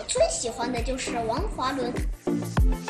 最喜欢的就是王华伦。